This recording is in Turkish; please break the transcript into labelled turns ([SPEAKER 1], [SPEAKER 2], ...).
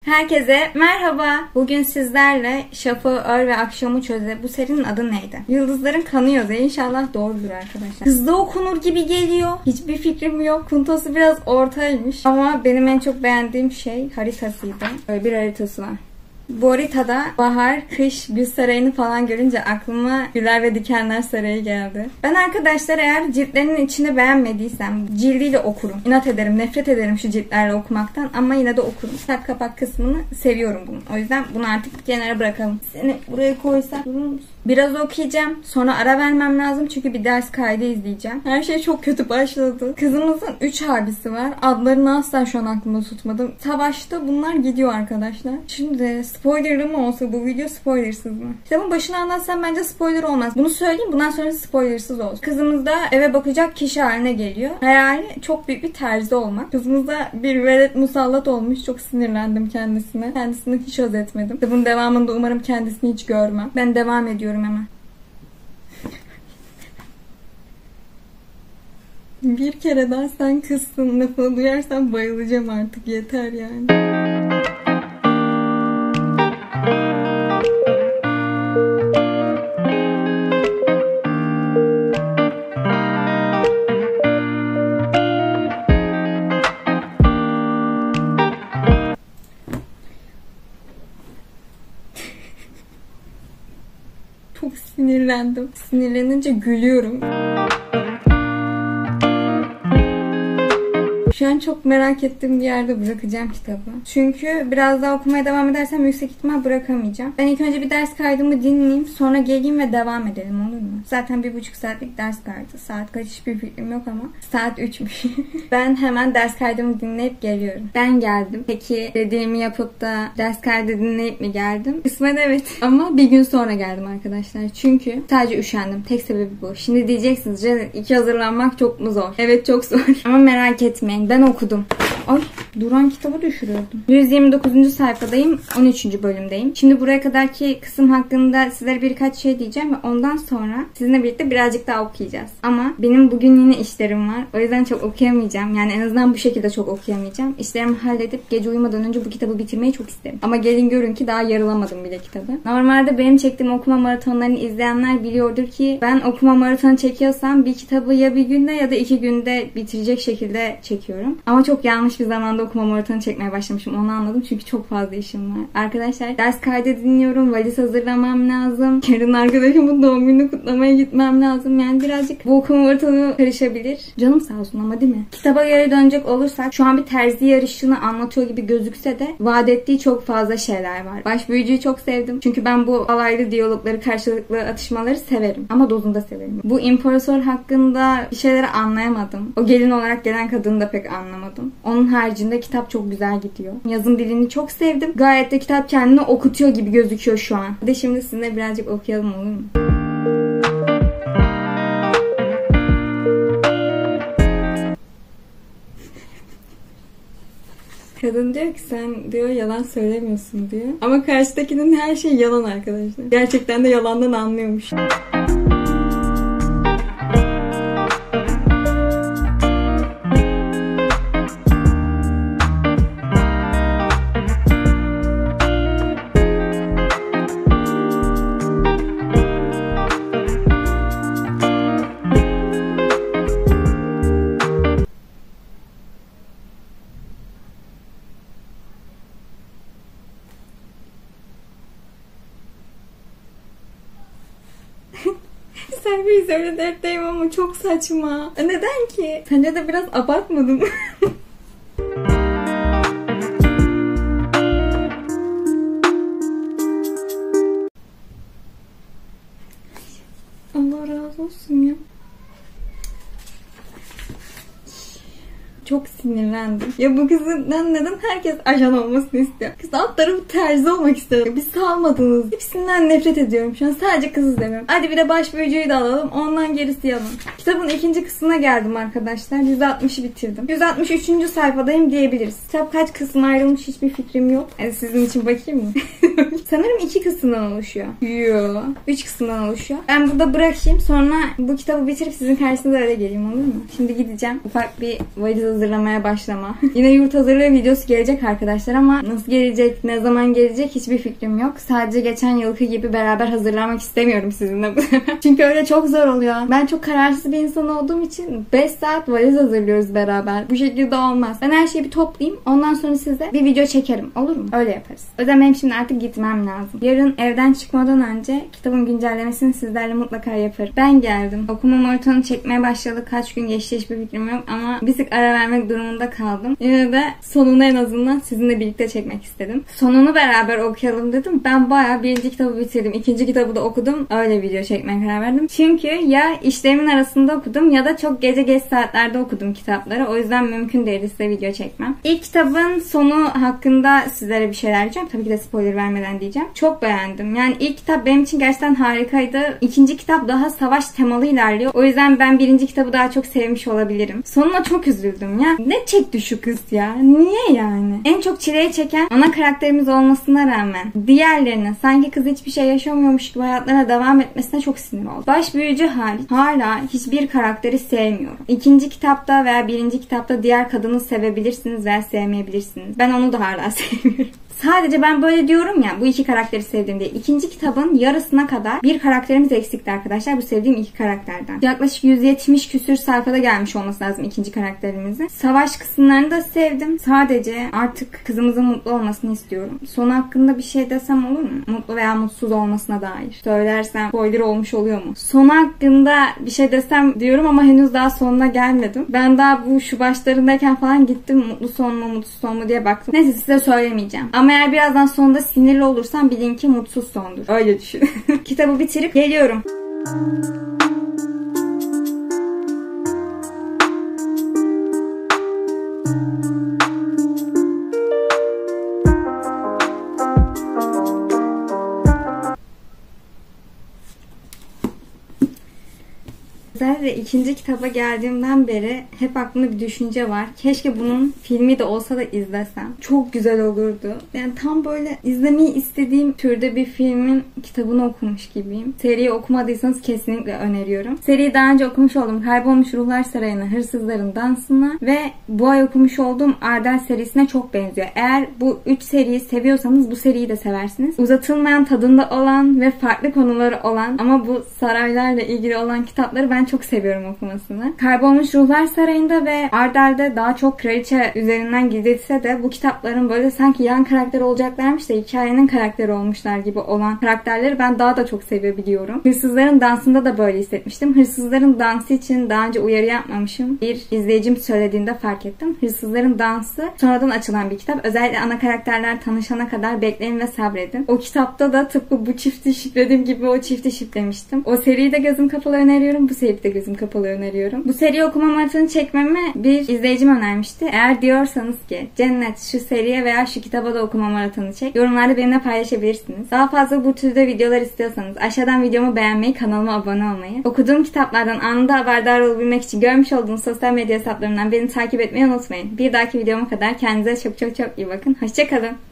[SPEAKER 1] Herkese merhaba. Bugün sizlerle Şafak'ı ör ve akşamı çöze. Bu serinin adı neydi? Yıldızların kanı yazıyor. İnşallah doğrudur arkadaşlar. Hızlı okunur gibi geliyor. Hiçbir fikrim yok. Puntosu biraz ortaymış. Ama benim en çok beğendiğim şey haritasıydı. Öyle bir haritası var. Bu haritada bahar, kış, güz sarayını falan görünce aklıma Güller ve Dikenler Sarayı geldi. Ben arkadaşlar eğer ciltlerinin içini beğenmediysem cildiyle okurum. İnat ederim, nefret ederim şu ciltlerle okumaktan ama yine de okurum. Kalp kapak kısmını seviyorum bunu. O yüzden bunu artık kenara bırakalım. Seni buraya koysam durur musun? Biraz okuyacağım. Sonra ara vermem lazım çünkü bir ders kaydı izleyeceğim. Her şey çok kötü başladı. Kızımızın 3 abisi var. Adlarını asla şu an aklımda tutmadım. Savaşta bunlar gidiyor arkadaşlar. Şimdi spoilerlı mı olsa bu video, spoilersız mı? Kitabın başını anlatsam bence spoiler olmaz. Bunu söyleyeyim, bundan sonra spoilersız olsun. Kızımız da eve bakacak kişi haline geliyor. Hayali çok büyük bir terzi olmak. Kızımız da bir velet musallat olmuş. Çok sinirlendim kendisine. Kendisini hiç haz etmedim. Kitabın devamında umarım kendisini hiç görmem. Ben devam ediyorum hemen. Bir kere daha sen kızsın lafını duyarsam bayılacağım artık. Yeter yani. Çok sinirlendim. Sinirlenince gülüyorum. Şu an çok merak ettiğim bir yerde bırakacağım kitabı. Çünkü biraz daha okumaya devam edersem yüksek ihtimal bırakamayacağım. Ben ilk önce bir ders kaydımı dinleyeyim. Sonra geleyim ve devam edelim, olur mu? Zaten 1,5 saatlik ders kaydı. Saat kaç hiçbir fikrim yok ama saat 3'müş. Ben hemen ders kaydımı dinleyip geliyorum. Ben geldim. Peki dediğimi yapıp da ders kaydı dinleyip mi geldim? Kısmen evet. Ama bir gün sonra geldim arkadaşlar. Çünkü sadece üşendim. Tek sebebi bu. Şimdi diyeceksiniz Cennet 2 hazırlanmak çok mu zor? Evet çok zor. Ama merak etmeyin. Ben okudum. Ay, duran kitabı düşürüyordum. 129. sayfadayım. 13. bölümdeyim. Şimdi buraya kadarki kısım hakkında sizlere birkaç şey diyeceğim ve ondan sonra sizinle birlikte birazcık daha okuyacağız. Ama benim bugün yine işlerim var. O yüzden çok okuyamayacağım. Yani en azından bu şekilde çok okuyamayacağım. İşlerimi halledip gece uyumadan önce bu kitabı bitirmeyi çok isterim. Ama gelin görün ki daha yarılamadım bile kitabı. Normalde benim çektiğim okuma maratonlarını izleyenler biliyordur ki ben okuma maratonu çekiyorsam bir kitabı ya bir günde ya da 2 günde bitirecek şekilde çekiyorum. Ama çok yanlış bir zamanda okuma maratonu çekmeye başlamışım. Onu anladım çünkü çok fazla işim var. Arkadaşlar ders kaydı dinliyorum. Valiz hazırlamam lazım. Yarın arkadaşımın doğum gününü kutlamaya gitmem lazım. Yani birazcık bu okuma maratonu karışabilir. Canım sağ olsun ama değil mi? Kitaba geri dönecek olursak şu an bir terzi yarışını anlatıyor gibi gözükse de vaat ettiği çok fazla şeyler var. Baş büyücüyü çok sevdim. Çünkü ben bu alaylı diyalogları, karşılıklı atışmaları severim. Ama dozunda severim. Bu imparator hakkında bir şeyleri anlayamadım. O gelin olarak gelen kadını da pek anlamadım. Onun haricinde kitap çok güzel gidiyor. Yazım dilini çok sevdim. Gayet de kitap kendini okutuyor gibi gözüküyor şu an. Bir de şimdi sizinle birazcık okuyalım, olur mu? Kadın diyor ki sen diyor yalan söylemiyorsun diyor. Ama karşıdakinin her şeyi yalan arkadaşlar. Gerçekten de yalandan anlıyormuş. Servis öyle dertteyim ama çok saçma. Neden ki? Sence de biraz abartmadın mı? Allah razı olsun ya. Çok sinirlendim. Ya bu kızdan neden herkes ajan olmasını istiyor? Kız alt tarafı terzi olmak istiyor. Bir salmadınız. Hepsinden nefret ediyorum şu an. Sadece kız izlemiyorum. Hadi bir de baş büyücüyü de alalım. Ondan gerisi yalan. Kitabın ikinci kısmına geldim arkadaşlar. 160'ı bitirdim. 163. sayfadayım diyebiliriz. Kitap kaç kısım ayrılmış hiçbir fikrim yok. Yani sizin için bakayım mı? Sanırım 2 kısımdan oluşuyor. Yo, 3 kısımdan oluşuyor. Ben burada bırakayım. Sonra bu kitabı bitirip sizin karşınıza öyle geleyim, olur mu? Şimdi gideceğim. Ufak bir valiz hazırlamaya başlama. Yine yurt hazırlığı videosu gelecek arkadaşlar ama nasıl gelecek, ne zaman gelecek hiçbir fikrim yok. Sadece geçen yılki gibi beraber hazırlamak istemiyorum sizinle bu sefer. Çünkü öyle çok zor oluyor. Ben çok kararsız bir insan olduğum için 5 saat valiz hazırlıyoruz beraber. Bu şekilde olmaz. Ben her şeyi bir toplayayım. Ondan sonra size bir video çekerim. Olur mu? Öyle yaparız. O yüzden benim şimdi artık gitmem lazım. Yarın evden çıkmadan önce kitabın güncellemesini sizlerle mutlaka yaparım. Ben geldim. Okuma maratonu çekmeye başladık. Kaç gün geçti hiçbir fikrim yok ama bir sık ara vermek durumunda kaldım. Yine de sonunu en azından sizinle birlikte çekmek istedim. Sonunu beraber okuyalım dedim. Ben bayağı birinci kitabı bitirdim. İkinci kitabı da okudum. Öyle video çekmeye karar verdim. Çünkü ya işlerimin arasında okudum ya da çok gece geç saatlerde okudum kitapları. O yüzden mümkün değildi size video çekmem. İlk kitabın sonu hakkında sizlere bir şeyler diyeceğim. Tabii ki de spoiler vermeden diyeceğim. Çok beğendim. Yani ilk kitap benim için gerçekten harikaydı. İkinci kitap daha savaş temalı ilerliyor. O yüzden ben birinci kitabı daha çok sevmiş olabilirim. Sonuna çok üzüldüm ya. Ne çekti şu kız ya? Niye yani? En çok çileyi çeken ana karakterimiz olmasına rağmen diğerlerine sanki kız hiçbir şey yaşamıyormuş gibi hayatlarına devam etmesine çok sinir oldum. Baş büyücü hariç hala hiçbir karakteri sevmiyorum. İkinci kitapta veya birinci kitapta diğer kadını sevebilirsiniz veya sevmeyebilirsiniz. Ben onu da hala sevmiyorum. Sadece ben böyle diyorum ya bu iki karakteri sevdim diye. İkinci kitabın yarısına kadar bir karakterimiz eksikti arkadaşlar. Bu sevdiğim iki karakterden. Yaklaşık 170 küsür sayfada gelmiş olması lazım ikinci karakterimizin. Savaş kısımlarını da sevdim. Sadece artık kızımızın mutlu olmasını istiyorum. Sonu hakkında bir şey desem olur mu? Mutlu veya mutsuz olmasına dair. Söylersem spoiler olmuş oluyor mu? Sonu hakkında bir şey desem diyorum ama henüz daha sonuna gelmedim. Ben daha bu şu başlarındayken falan gittim. Mutlu son mu mutsuz son mu diye baktım. Neyse size söylemeyeceğim. Ama eğer birazdan sonunda sinirli olursam bilin ki mutsuz sondur. Öyle düşün. Kitabı bitirip geliyorum. Özellikle ikinci kitaba geldiğimden beri hep aklımda bir düşünce var. Keşke bunun filmi de olsa da izlesem. Çok güzel olurdu. Yani tam böyle izlemeyi istediğim türde bir filmin kitabını okumuş gibiyim. Seriyi okumadıysanız kesinlikle öneriyorum. Seriyi daha önce okumuş oldum. Kaybolmuş Ruhlar Sarayı'na, Hırsızların Dansı'na ve bu ay okumuş olduğum Ardell serisine çok benziyor. Eğer bu 3 seriyi seviyorsanız bu seriyi de seversiniz. Uzatılmayan tadında olan ve farklı konuları olan ama bu saraylarla ilgili olan kitapları ben çok seviyorum okumasını. Kaybolmuş Ruhlar Sarayı'nda ve Ardell'de daha çok kraliçe üzerinden gizletse de bu kitapların böyle sanki yan karakter olacaklarmış da hikayenin karakteri olmuşlar gibi olan karakterleri ben daha da çok sevebiliyorum. Hırsızların Dansı'nda da böyle hissetmiştim. Hırsızların Dansı için daha önce uyarı yapmamışım. Bir izleyicim söylediğinde fark ettim. Hırsızların Dansı sonradan açılan bir kitap. Özellikle ana karakterler tanışana kadar bekleyin ve sabredin. O kitapta da tıpkı bu çifti şiplediğim gibi o çifti şiplemiştim. O seriyi de gözüm kapalı öneriyorum. Bu seriyi de gözüm kapalı öneriyorum. Bu seriyi okuma maratonu çekmemi bir izleyicim önermişti. Eğer diyorsanız ki Cennet şu seriye veya şu kitaba da okuma maratonu çek, yorumlarda benimle paylaşabilirsiniz. Daha fazla bu türde videolar istiyorsanız aşağıdan videomu beğenmeyi, kanalıma abone olmayı, okuduğum kitaplardan anında haberdar olabilmek için görmüş olduğunuz sosyal medya hesaplarımdan beni takip etmeyi unutmayın. Bir dahaki videoma kadar kendinize çok çok çok iyi bakın. Hoşça kalın.